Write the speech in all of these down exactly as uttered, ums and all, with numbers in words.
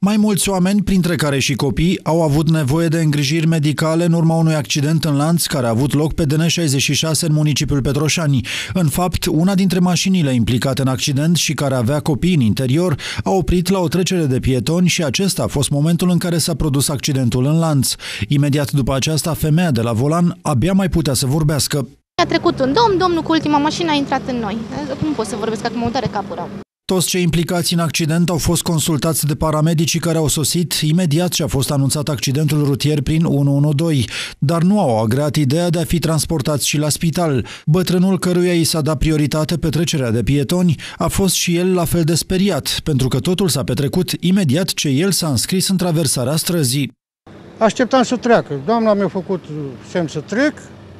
Mai mulți oameni, printre care și copii, au avut nevoie de îngrijiri medicale în urma unui accident în lanț care a avut loc pe D N șaizeci și șase în municipiul Petroșani. În fapt, una dintre mașinile implicate în accident și care avea copii în interior a oprit la o trecere de pietoni și acesta a fost momentul în care s-a produs accidentul în lanț. Imediat după aceasta, femeia de la volan abia mai putea să vorbească. A trecut un domn, domnul cu ultima mașină a intrat în noi. Nu pot să vorbesc, acum mă doare capul rău. Toți cei implicați în accident au fost consultați de paramedicii care au sosit imediat ce a fost anunțat accidentul rutier prin unu unu doi, dar nu au agreat ideea de a fi transportați și la spital. Bătrânul, căruia i s-a dat prioritate pe trecerea de pietoni, a fost și el la fel de speriat, pentru că totul s-a petrecut imediat ce el s-a înscris în traversarea străzii. Așteptam să treacă. Doamna mi-a făcut semn să trec.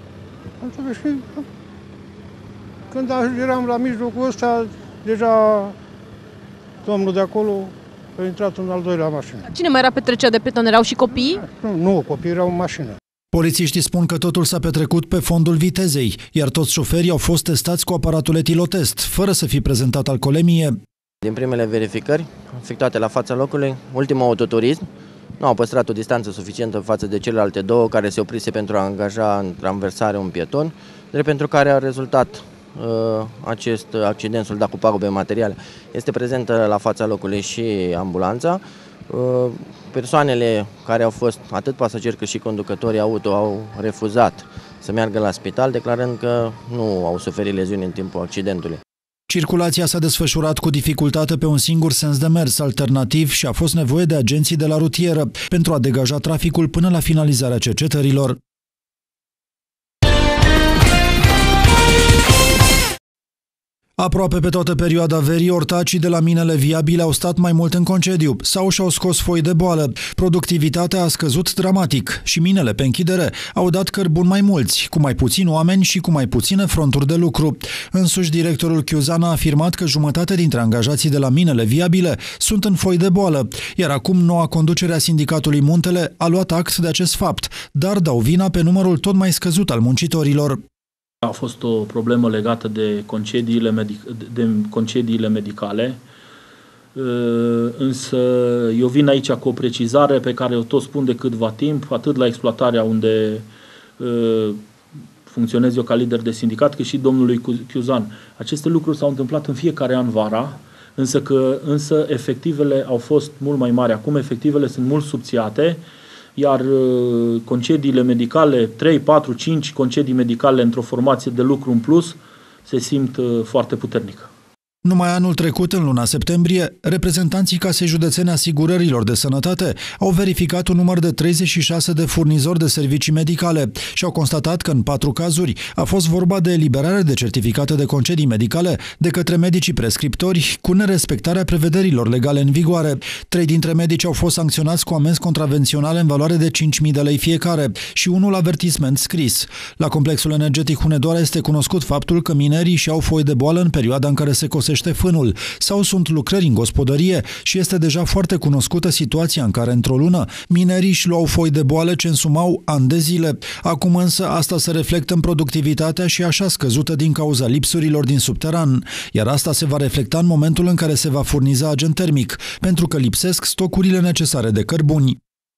Când eram la mijlocul ăsta, deja domnul de acolo a intrat în al doilea mașină. Cine mai era pe trecerea de pietoni? Erau și copii? Nu, nu, copiii erau în mașină. Polițiștii spun că totul s-a petrecut pe fondul vitezei, iar toți șoferii au fost testați cu aparatul etilotest, fără să fi prezentat alcoolemie. Din primele verificări efectuate la fața locului, ultimul autoturism nu au păstrat o distanță suficientă față de celelalte două care se oprise pentru a angaja în traversare un pieton, drept pentru care a rezultat acest accident soldat cu pagube materiale. Este prezentă la fața locului și ambulanța. Persoanele care au fost, atât pasageri cât și conducătorii auto, au refuzat să meargă la spital, declarând că nu au suferit leziuni în timpul accidentului. Circulația s-a desfășurat cu dificultate pe un singur sens de mers alternativ și a fost nevoie de agenții de la rutieră pentru a degaja traficul până la finalizarea cercetărilor. Aproape pe toată perioada verii, ortacii de la minele viabile au stat mai mult în concediu sau și-au scos foi de boală. Productivitatea a scăzut dramatic și minele pe închidere au dat cărbuni mai mulți, cu mai puțini oameni și cu mai puține fronturi de lucru. Însuși, directorul Chiuzan a afirmat că jumătate dintre angajații de la minele viabile sunt în foi de boală, iar acum noua conducere a sindicatului Muntele a luat act de acest fapt, dar dau vina pe numărul tot mai scăzut al muncitorilor. A fost o problemă legată de concediile, medic- de concediile medicale, însă eu vin aici cu o precizare pe care o tot spun de câtva timp, atât la exploatarea unde funcționez eu ca lider de sindicat, cât și domnului Chiuzan. Aceste lucruri s-au întâmplat în fiecare an vara, însă, că, însă efectivele au fost mult mai mari. Acum efectivele sunt mult subțiate, iar concediile medicale, trei, patru, cinci concedii medicale într-o formație de lucru în plus, se simt foarte puternic. Numai anul trecut, în luna septembrie, reprezentanții Casei Județene Asigurărilor de Sănătate au verificat un număr de treizeci și șase de furnizori de servicii medicale și au constatat că în patru cazuri a fost vorba de eliberare de certificate de concedii medicale de către medicii prescriptori cu nerespectarea prevederilor legale în vigoare. Trei dintre medici au fost sancționați cu amenzi contravenționale în valoare de cinci mii de lei fiecare și unul avertisment scris. La complexul energetic Hunedoara este cunoscut faptul că minerii și-au foi de boală în perioada în care se cosește fânul sau sunt lucrări în gospodărie și este deja foarte cunoscută situația în care într-o lună minerii își luau foi de boală ce însumau ani de zile. Acum însă asta se reflectă în productivitatea și așa scăzută din cauza lipsurilor din subteran, iar asta se va reflecta în momentul în care se va furniza agent termic, pentru că lipsesc stocurile necesare de cărbuni.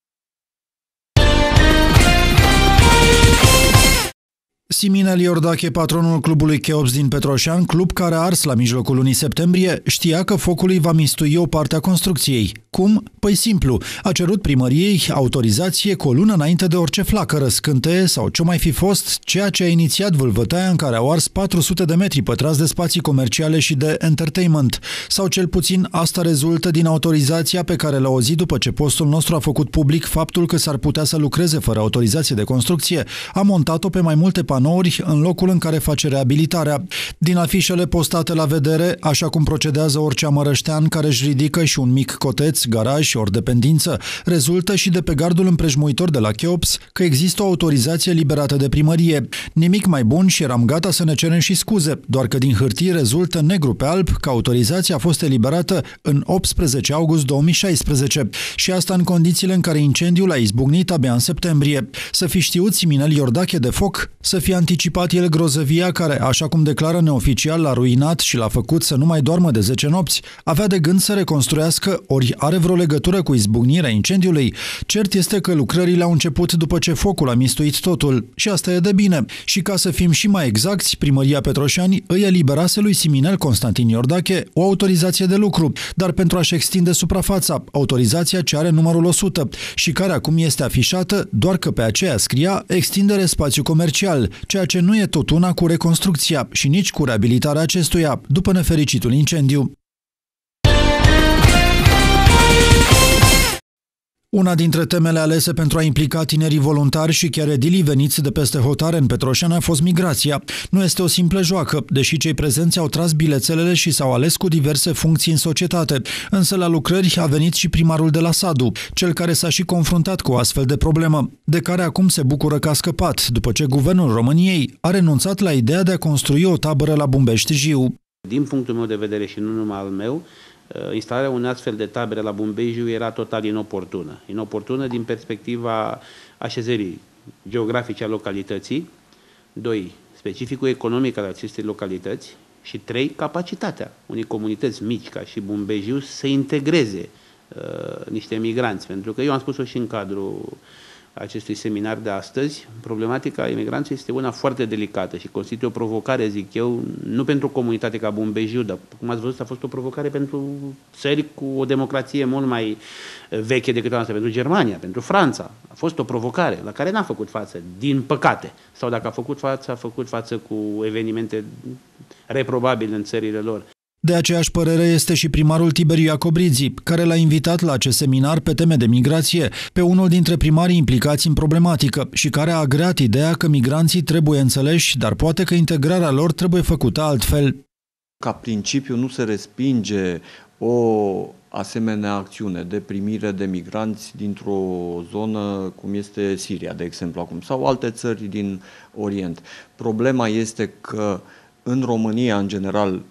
Siminel Iordache, patronul clubului Cheops din Petroșani, club care a ars la mijlocul lunii septembrie, știa că focul îi va mistui o parte a construcției. Cum? Păi simplu, a cerut primăriei autorizație cu o lună înainte de orice flacără, scânteie sau ce mai fi fost, ceea ce a inițiat vâlvătaia în care au ars patru sute de metri pătrați de spații comerciale și de entertainment. Sau cel puțin asta rezultă din autorizația pe care l-a auzit după ce postul nostru a făcut public faptul că s-ar putea să lucreze fără autorizație de construcție, a montat-o pe mai multe panouri în locul în care face reabilitarea. Din afișele postate la vedere, așa cum procedează orice amărăștean care își ridică și un mic coteț, garaj ori dependință, rezultă și de pe gardul împrejmuitor de la Cheops că există o autorizație liberată de primărie. Nimic mai bun și eram gata să ne cerem și scuze, doar că din hârtii rezultă negru pe alb că autorizația a fost eliberată în optsprezece august două mii șaisprezece și asta în condițiile în care incendiul a izbucnit abia în septembrie. Să fi știut Siminel Iordache de foc, să fie anticipat el grozăvia care, așa cum declară neoficial, l-a ruinat și l-a făcut să nu mai doarmă de zece nopți? Avea de gând să reconstruiască, ori are vreo legătură cu izbucnirea incendiului? Cert este că lucrările au început după ce focul a mistuit totul. Și asta e de bine. Și ca să fim și mai exacti, Primăria Petroșani îi eliberase lui Siminel Constantin Iordache o autorizație de lucru, dar pentru a-și extinde suprafața, autorizația ce are numărul o sută și care acum este afișată, doar că pe aceea scria extindere spațiu comercial, ceea ce nu e tot una cu reconstrucția și nici cu reabilitarea acestuia, după nefericitul incendiu. Una dintre temele alese pentru a implica tinerii voluntari și chiar edilii veniți de peste hotare în Petroșani a fost migrația. Nu este o simplă joacă, deși cei prezenți au tras bilețelele și s-au ales cu diverse funcții în societate. Însă la lucrări a venit și primarul de la Sadu, cel care s-a și confruntat cu o astfel de problemă, de care acum se bucură că a scăpat, după ce Guvernul României a renunțat la ideea de a construi o tabără la Bumbești-Jiu. Din punctul meu de vedere și nu numai al meu, instalarea unei astfel de tabere la Bumbești-Jiu era total inoportună. Inoportună din perspectiva așezării geografice a localității, doi, specificul economic al acestei localități și trei, capacitatea unei comunități mici ca și Bumbești-Jiu să integreze uh, niște migranți. Pentru că eu am spus-o și în cadrul acestui seminar de astăzi, problematica imigranței este una foarte delicată și constituie o provocare, zic eu, nu pentru o comunitate ca Bumbești-Jiu, dar, cum ați văzut, a fost o provocare pentru țări cu o democrație mult mai veche decât a noastră, pentru Germania, pentru Franța. A fost o provocare la care n-a făcut față, din păcate. Sau dacă a făcut față, a făcut față cu evenimente reprobabile în țările lor. De aceeași părere este și primarul Tiberiu Iacobrizzi, care l-a invitat la acest seminar pe teme de migrație pe unul dintre primarii implicați în problematică și care a agreat ideea că migranții trebuie înțeleși, dar poate că integrarea lor trebuie făcută altfel. Ca principiu nu se respinge o asemenea acțiune de primire de migranți dintr-o zonă cum este Siria, de exemplu, acum, sau alte țări din Orient. Problema este că în România, în general,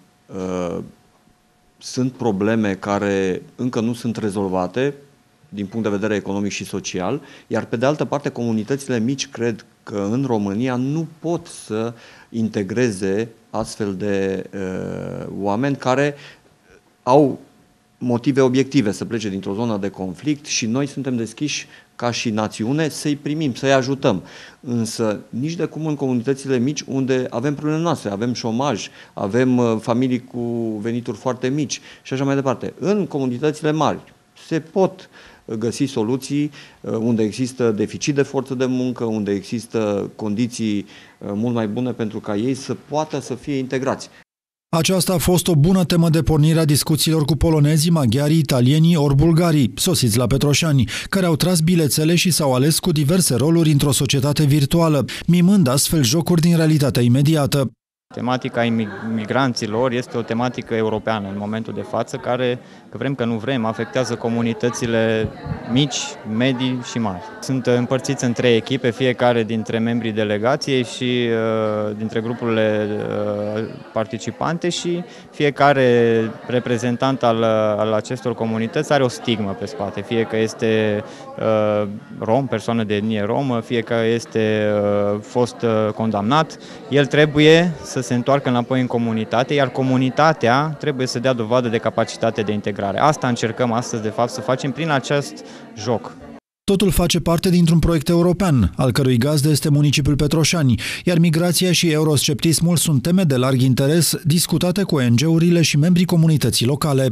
sunt probleme care încă nu sunt rezolvate din punct de vedere economic și social, iar pe de altă parte comunitățile mici cred că în România nu pot să integreze astfel de uh, oameni care au motive obiective să plece dintr-o zonă de conflict și noi suntem deschiși ca și națiune să-i primim, să-i ajutăm. Însă nici de cum în comunitățile mici unde avem probleme noastre, avem șomaj, avem familii cu venituri foarte mici și așa mai departe. În comunitățile mari se pot găsi soluții unde există deficit de forță de muncă, unde există condiții mult mai bune pentru ca ei să poată să fie integrați. Aceasta a fost o bună temă de pornire a discuțiilor cu polonezii, maghiarii, italienii ori bulgarii, sosiți la Petroșani, care au tras bilețele și s-au ales cu diverse roluri într-o societate virtuală, mimând astfel jocuri din realitatea imediată. Tematica imigranților este o tematică europeană în momentul de față, care, că vrem că nu vrem, afectează comunitățile mici, medii și mari. Sunt împărțiți în trei echipe, fiecare dintre membrii delegației și uh, dintre grupurile uh, participante și fiecare reprezentant al, al acestor comunități are o stigmă pe spate, fie că este uh, rom, persoană de etnie romă, fie că este uh, fost uh, condamnat, el trebuie să se întoarcă înapoi în comunitate, iar comunitatea trebuie să dea dovadă de capacitate de integrare. Asta încercăm astăzi, de fapt, să facem prin acest joc. Totul face parte dintr-un proiect european, al cărui gazdă este municipiul Petroșani, iar migrația și eurosceptismul sunt teme de larg interes discutate cu O N G-urile și membrii comunității locale.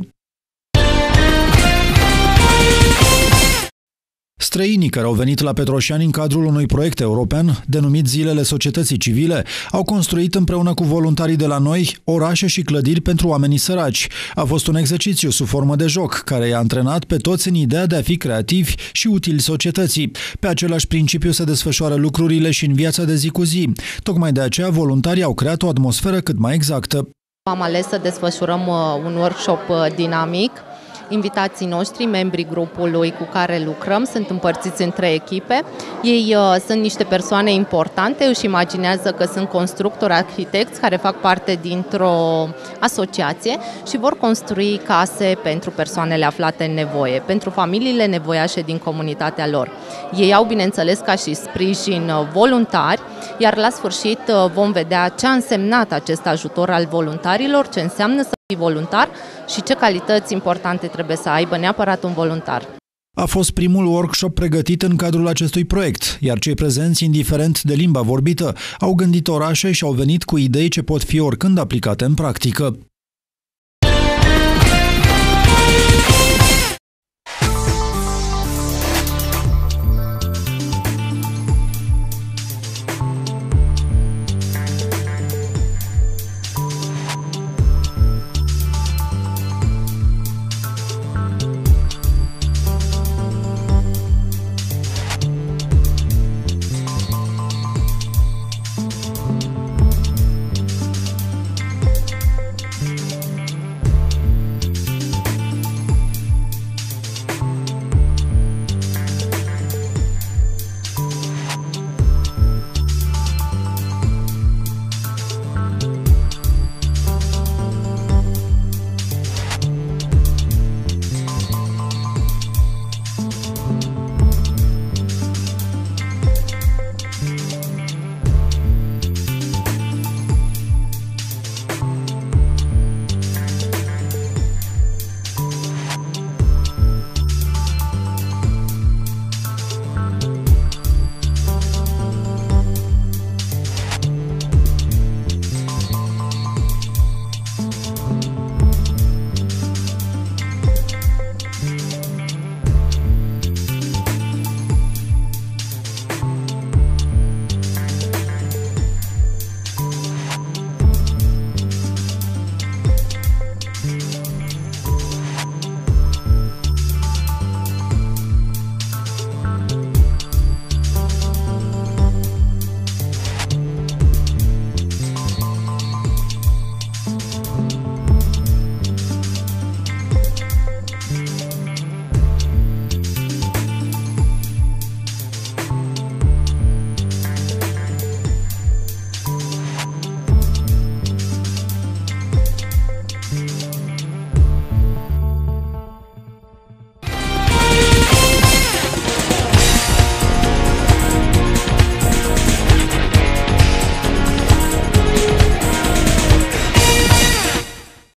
Străinii care au venit la Petroșani în cadrul unui proiect european, denumit Zilele Societății Civile, au construit împreună cu voluntarii de la noi orașe și clădiri pentru oamenii săraci. A fost un exercițiu sub formă de joc, care i-a antrenat pe toți în ideea de a fi creativi și utili societății. Pe același principiu se desfășoară lucrurile și în viața de zi cu zi. Tocmai de aceea voluntarii au creat o atmosferă cât mai exactă. Am ales să desfășurăm un workshop dinamic. Invitații noștri, membrii grupului cu care lucrăm, sunt împărțiți în trei echipe. Ei uh, sunt niște persoane importante, își imaginează că sunt constructori, arhitecți care fac parte dintr-o asociație și vor construi case pentru persoanele aflate în nevoie, pentru familiile nevoiașe din comunitatea lor. Ei au, bineînțeles, ca și sprijin voluntari, iar la sfârșit vom vedea ce a însemnat acest ajutor al voluntarilor, ce înseamnă să fii voluntar și ce calități importante trebuie să aibă neapărat un voluntar. A fost primul workshop pregătit în cadrul acestui proiect, iar cei prezenți, indiferent de limba vorbită, au gândit orașe și au venit cu idei ce pot fi oricând aplicate în practică.